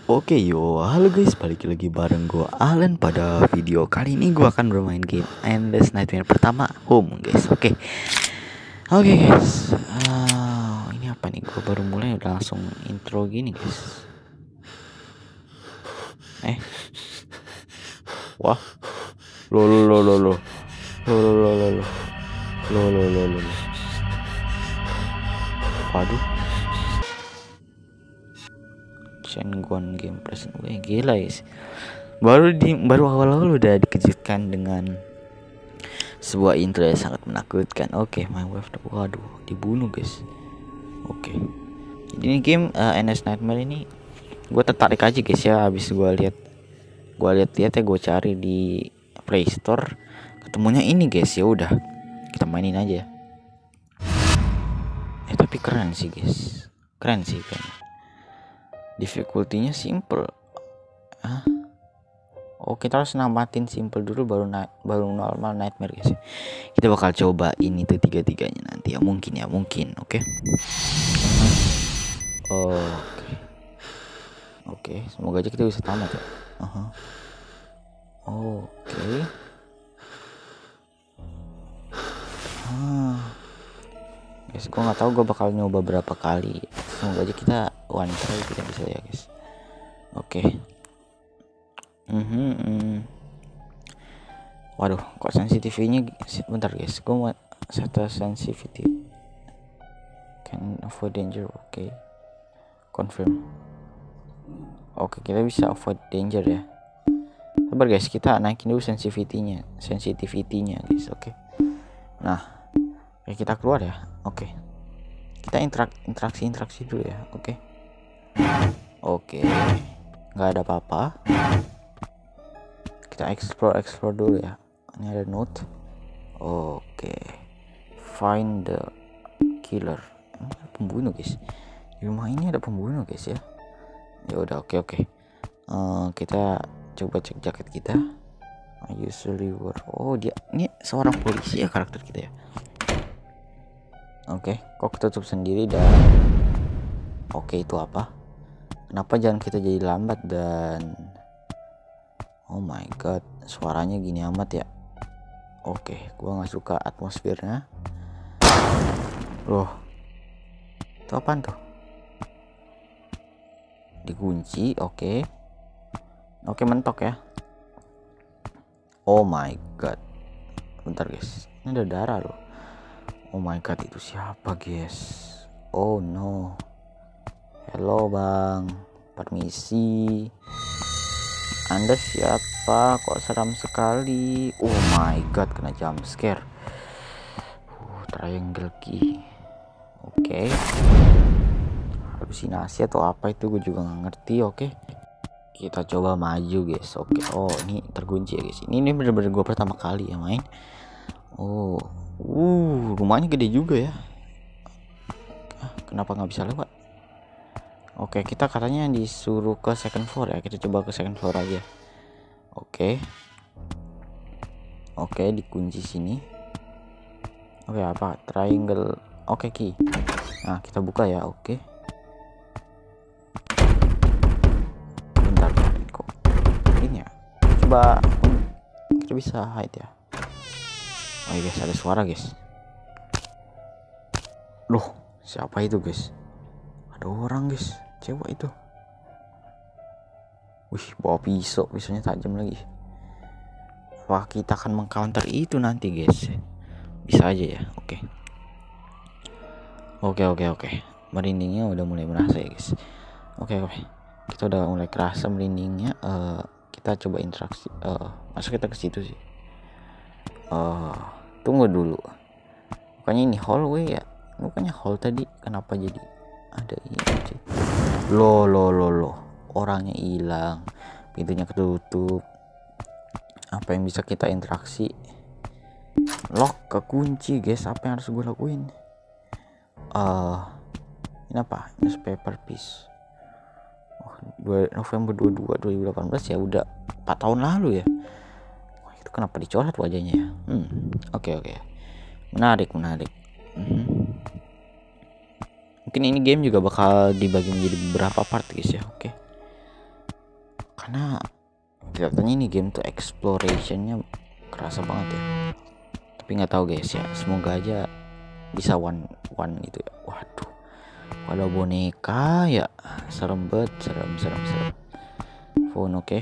Oke yo, halo guys, balik lagi bareng gue Alan. Pada video kali ini gue akan bermain game Endless Nightmare pertama Home guys. Oke guys, ini apa nih, gue baru mulai udah langsung intro gini guys. Wah, lo. Waduh, Shengon game present. Gila guys, baru awal-awal udah dikejutkan dengan sebuah intro yang sangat menakutkan. Oke, my wife, waduh, dibunuh guys. Oke, jadi ini game Endless Nightmare ini gue tertarik aja guys ya. Habis gue lihat ya, gue cari di Play Store, ketemunya ini guys. Ya udah, kita mainin aja. Tapi keren sih guys, keren sih kan. Difficulty-nya simple. Oh, kita harus namatin simple dulu baru normal nightmare guys. Kita bakal coba ini tuh tiga-tiganya nanti ya, mungkin. Oke. Oke, semoga aja kita bisa tamat ya. Oke. Guys, gue nggak tahu gue bakal nyoba berapa kali. Semoga aja kita one try kita bisa ya guys. Oke. Waduh, kok sensitivity-nya bentar guys, gue mau set sensitivity. Can avoid danger. Oke. Confirm. Oke, kita bisa avoid danger ya. Sabar guys, kita naikin dulu sensitivity-nya guys. Oke. Nah, kita keluar ya. Oke. Kita interaksi dulu ya. Oke. Nggak ada apa-apa. Kita explore dulu ya. Ini ada note. Oke. Find the killer. Ada pembunuh guys. Di rumah ini ada pembunuh guys ya. Ya udah, oke. Kita coba cek jaket kita. I usually wear. Oh, dia ini seorang polisi ya karakter kita ya. Oke, kok ketutup sendiri dan oke, itu apa? Kenapa jalan kita jadi lambat dan oh my god, suaranya gini amat ya. Oke, gua nggak suka atmosfernya. Loh, itu apaan tuh? Dikunci. Oke, mentok ya. Oh my god, bentar guys, ini ada darah loh. Oh my god, itu siapa guys? Oh no. Halo bang, permisi. Anda siapa? Kok seram sekali? Oh my god, kena jump scare. Triangle key. Oke. Halusinasi atau apa itu, gue juga nggak ngerti. Oke. Kita coba maju guys. Oke. Oh, ini terkunci ya guys. Ini bener-bener gue pertama kali ya main. Oh. Rumahnya gede juga ya. Kenapa nggak bisa lewat? Oke, kita katanya disuruh ke second floor ya. Kita coba ke second floor aja. Oke, dikunci sini. Oke, apa? Triangle. Oke, key. Nah, kita buka ya. Oke. Bentar, kok ini ya. Coba kita bisa hide ya. Oh iya guys, ada suara guys. Loh, siapa itu guys? Ada orang guys, cewek itu. Wih, bawa pisaunya tajam lagi. Wah, kita akan mengcounter itu nanti guys. Bisa aja ya. Oke. Merindingnya udah mulai merasa ya guys. Oke. Kita udah mulai kerasa merindingnya. Kita coba interaksi. Masa kita ke situ sih? Tunggu dulu. Bukannya ini hallway ya? Bukannya hall tadi. Kenapa jadi ada ini sih? Loh. Orangnya hilang. Pintunya ketutup. Apa yang bisa kita interaksi? Lock kekunci guys. Apa yang harus gue lakuin? Ini apa? Newspaper piece. November 22 2018 ya, udah 4 tahun lalu ya. Itu kenapa dicoret wajahnya ya? Oke. Menarik. Mungkin ini game juga bakal dibagi menjadi beberapa part guys ya. karena kelihatannya ini game tuh explorationnya kerasa banget ya. Tapi nggak tahu guys ya, semoga aja bisa one itu ya. Waduh, kalau boneka ya serem banget, serem. Phone oke.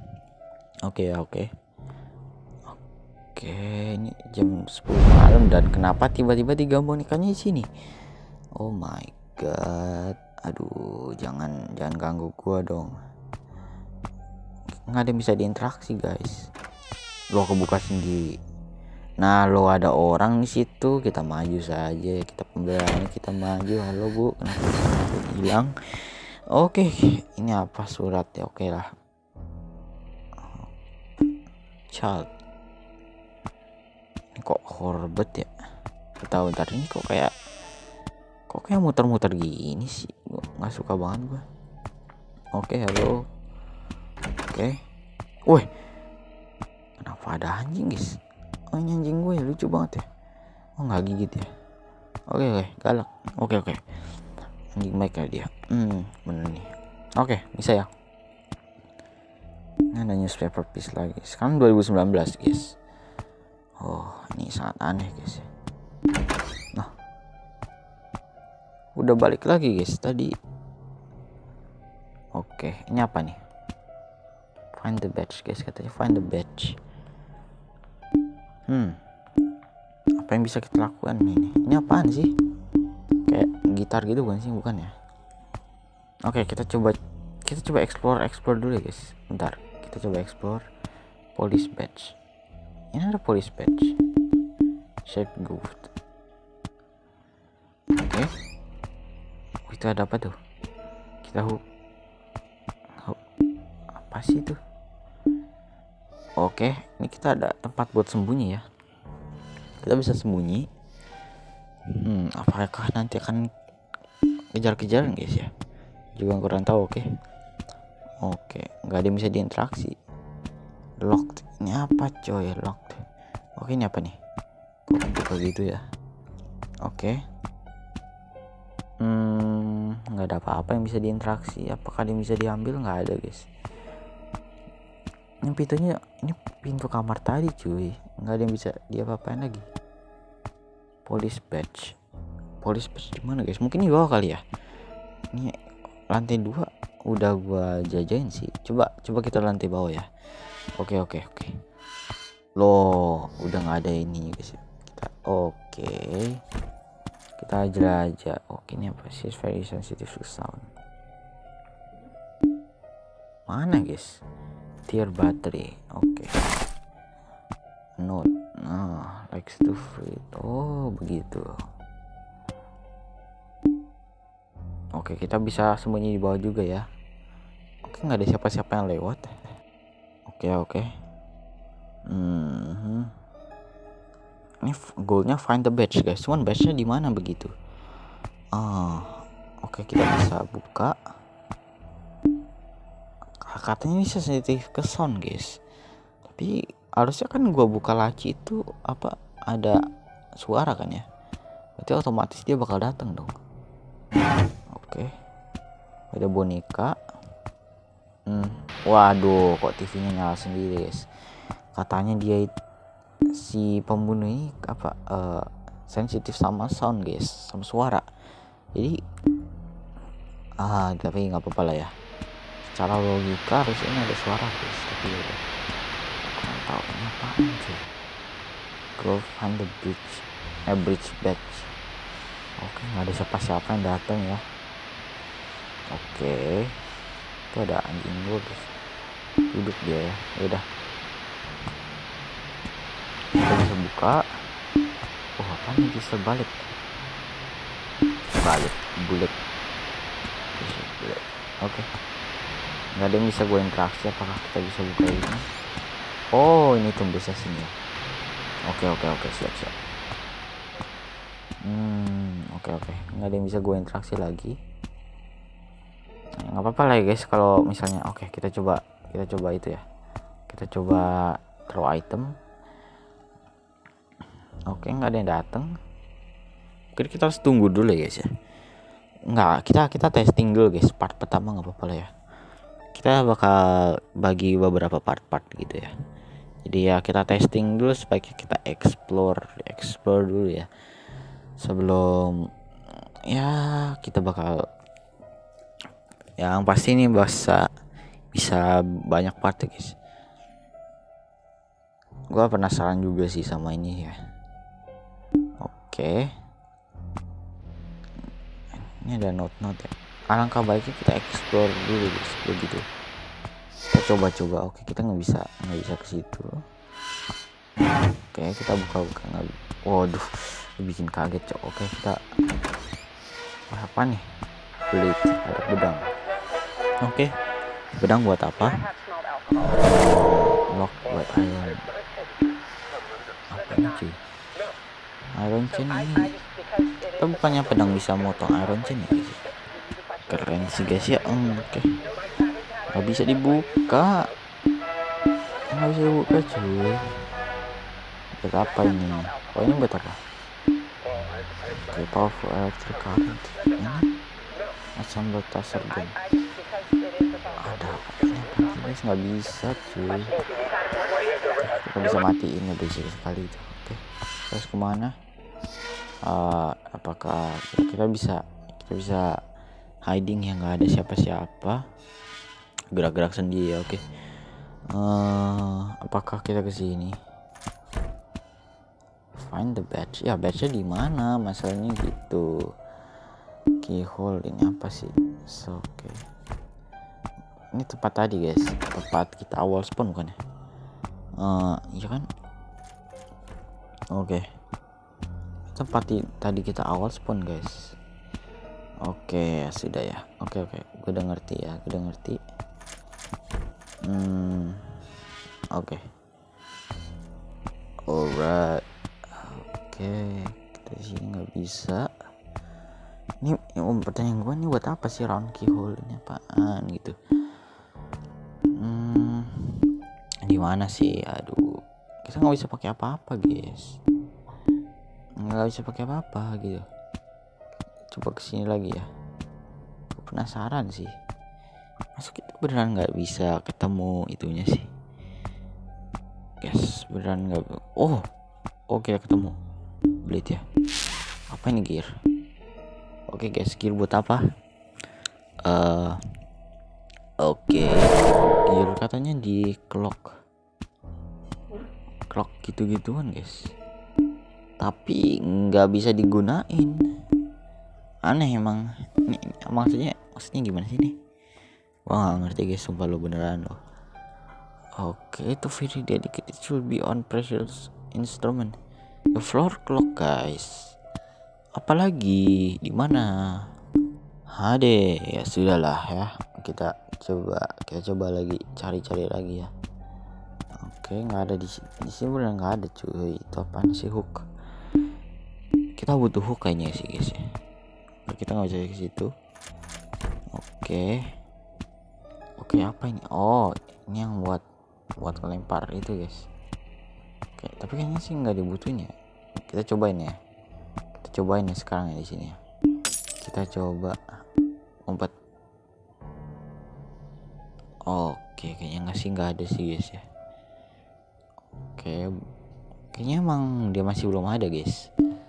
Oke, ini jam 10 malam dan kenapa tiba-tiba 3 bonekanya di sini? Oh my god. Aduh, jangan ganggu gua dong. Nggak ada yang bisa diinteraksi guys. Lo kebuka sendiri. Nah, lo ada orang di situ, kita maju saja. Kita pemberani, kita maju. Halo bu, kenapa hilang? Oke, ini apa surat ya? Oke lah. Child. Ini kok horror bet ya? Tahu ntar ini kok kayak muter-muter gini sih. Gue nggak suka banget gue. Oke, halo. Oke. Wih, kenapa ada anjing guys? Oh, ini anjing gue ya, lucu banget ya. Oh, nggak gigit ya. Oke, galak. Oke. Anjing baik ya dia. Bener nih. Oke, bisa ya. Ini ada newspaper piece lagi. Sekarang 2019 guys. Oh, ini sangat aneh guys. Nah, udah balik lagi guys tadi. Oke, ini apa nih? Find the badge guys, katanya find the badge. Apa yang bisa kita lakukan ini? Ini apaan sih? Kayak gitar gitu bukan sih? Bukan ya? Oke, kita coba explore dulu ya guys. Bentar, kita coba explore police badge. Ini ada police badge. Shape goofed. Oke. Itu ada apa tuh? Kita apa sih itu? Oke, ini kita ada tempat buat sembunyi ya. Kita bisa sembunyi. Apakah nanti akan kejar-kejaran guys ya? Juga kurang tahu. Oke, nggak ada yang bisa diinteraksi. Locked. Ini apa coy? Locked. Oke, ini apa nih? Kok buka gitu ya? Oke. Nggak ada apa-apa yang bisa diinteraksi. Apakah dia bisa diambil? Nggak ada guys. Ini pintunya, ini pintu kamar tadi cuy, nggak ada yang bisa diapa-apain lagi. Police badge di mana guys? Mungkin di bawah kali ya. Ini lantai 2 udah gua jajain sih. Coba kita lantai bawah ya. Oke. Loh, udah nggak ada ini guys. Kita aja. Oke, ini apa sih? Very sensitive to sound. Mana guys? Tier battery. Oke. Note. Nah, likes to free. Oh, begitu. Oke, kita bisa sembunyi di bawah juga ya. Oke, nggak ada siapa-siapa yang lewat. Oke. Ini goalnya find the badge guys. Cuman badge-nya di mana begitu? Oke, kita bisa buka. Katanya ini sensitif ke sound guys, tapi harusnya kan gua buka laci itu apa ada suara kan ya, berarti otomatis dia bakal datang dong. Oke. Ada boneka. Waduh, kok TV-nya nyala sendiri guys. Katanya dia si pembunuh ini apa sensitif sama sound guys, sama suara. Jadi tapi nggak apa-apa lah ya. Secara logika harusnya ini ada suara guys, tapi kurang tahu ini apaan sih. Go find the bridge badge. Oke, nggak ada siapa-siapa yang datang ya. Oke, itu ada anjing gue guys, duduk dia ya. Udah, kita bisa buka. Apa nih, bisa balik bulat. Oke. Nggak ada yang bisa gue interaksi. Apakah kita bisa buka ini? Oh, ini tunggu sesinya. Oke, siap. Oke. Nggak ada yang bisa gue interaksi lagi. Nggak apa-apa lah ya guys, kalau misalnya kita coba itu ya. Kita coba throw item. Oke, nggak ada yang datang. Oke, kita harus tunggu dulu ya guys ya. Nggak, kita testing dulu guys. Part pertama nggak apa-apa lah ya. kita bakal bagi beberapa part-part gitu ya. Jadi ya kita testing dulu supaya kita explore dulu ya, sebelum ya kita bakal, yang pasti ini bisa banyak part ya guys. Gua penasaran juga sih sama ini ya. Oke, ini ada note-note ya. Alangkah baiknya kita explore dulu guys, begitu. Kita coba. Oke, kita nggak bisa ke situ. Oke, kita buka nggak. Waduh, bikin kaget cok. Oke, kita apa nih? Beli ada pedang. Oke, pedang buat apa? Lock buat iron. Apa ini cuy? Iron chain ini. Kita bukannya pedang bisa motong iron chain ya guys? Keren sih guys ya. Oke, nggak bisa dibuka. Cuy. Buat apa ini? Oh, ini buat apa? Oke, powerful electric current. Ini assemble taser gun. Ada apa ini? Guys, nggak bisa cuy. Kita bisa matiin ya basic sekali itu. Oke, terus kemana? Apakah kita bisa hiding yang nggak ada siapa-siapa, gerak-gerak sendiri ya. Oke. Apakah kita ke sini? Find the badge. Ya, badge-nya di mana? Masalahnya gitu. Keyhole ini apa sih? Oke. Ini tempat tadi guys, tempat kita awal spawn bukan ya? Iya kan? Oke. Tempat tadi kita awal spawn guys. Oke, sudah ya. Oke. Gue udah ngerti ya. Oke. Alright. Oke, kita di sini nggak bisa. Ini pertanyaan gue nih, buat apa sih round keyhole ini, apaan gitu? Di mana sih? Aduh, kita nggak bisa pakai apa-apa guys. Nggak bisa pakai apa-apa gitu. Coba kesini lagi ya. Gue penasaran sih. Masuk kita beneran nggak bisa ketemu itunya sih. Guys, beneran nggak. Oh, kita ketemu. Blade ya. Apa ini gear? Oke guys, gear buat apa? Oke. Gear katanya di clock gitu-gituan guys. Tapi nggak bisa digunain. Aneh emang. Ini maksudnya gimana sih nih? Wah, nggak ngerti guys, sumpah lo beneran lo. Oke, itu very dedicated, should be on precious instrument. The floor clock guys. Apalagi di mana? Hade, ya sudahlah ya. Kita coba lagi cari lagi ya. Oke, nggak ada di sini benar, nggak ada cuy. Itu apaan sih, hook? Kita butuh hook kayaknya sih guys ya. Kita nggak bisa ke situ. Oke, apa ini? Oh, ini yang buat lempar itu guys. Oke, tapi kayaknya sih nggak dibutuhin ya. Kita cobain ya sekarang ya di sini ya. Kita coba lompat. Oke, kayaknya nggak ada sih guys ya. Oke, kayaknya emang dia masih belum ada guys.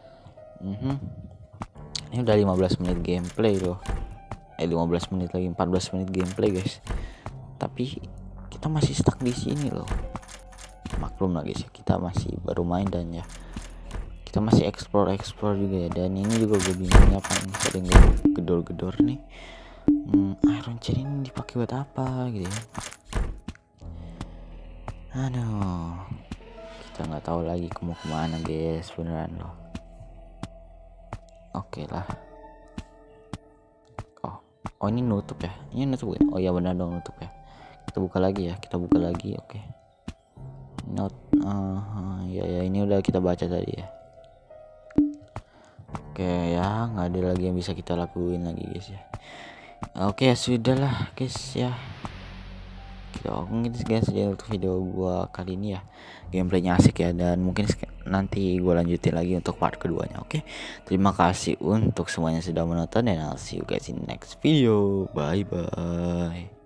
Ini udah 15 menit gameplay loh. 15 menit lagi, 14 menit gameplay guys. Tapi kita masih stuck di sini loh. Maklum lah guys ya, kita masih baru main dan ya kita masih explore juga ya. Dan ini juga gue bingung apa nih, sering gedor nih. Iron chain ini dipakai buat apa gitu ya. Aduh, kita nggak tahu lagi mau kemana guys, beneran loh. Oke lah. Oh ini nutup ya? Ini nutup ya? Oh ya benar dong, nutup ya. Kita buka lagi. Oke. Not. Ya ini udah kita baca tadi ya. Oke ya, nggak ada lagi yang bisa kita lakuin lagi guys ya. Oke ya sudahlah guys ya. Gitu guys ya untuk video gua kali ini ya. Gameplaynya asik ya, dan mungkin nanti gue lanjutin lagi untuk part keduanya. Oke, terima kasih untuk semuanya sudah menonton, dan I'll see you guys in next video. Bye bye.